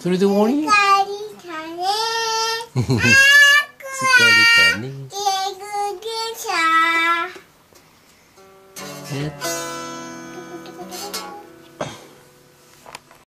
それで終わり？ 疲れたね。 疲れたね。 ジェグゲシャー。 やった。